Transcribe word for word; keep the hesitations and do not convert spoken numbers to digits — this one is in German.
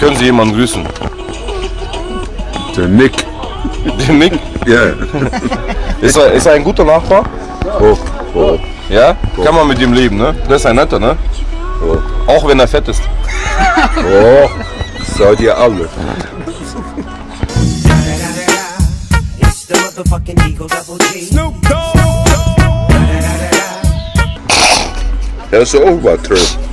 Können Sie jemanden grüßen? Der Nick. Den Nick? Ja. Ist er, ist er ein guter Nachbar? Oh, oh. Ja? Kann man mit ihm leben, ne? Das ist ein netter, ne? Oh. Auch wenn er fett ist. Oh, seid ihr alle. Er ist auch übertrieben.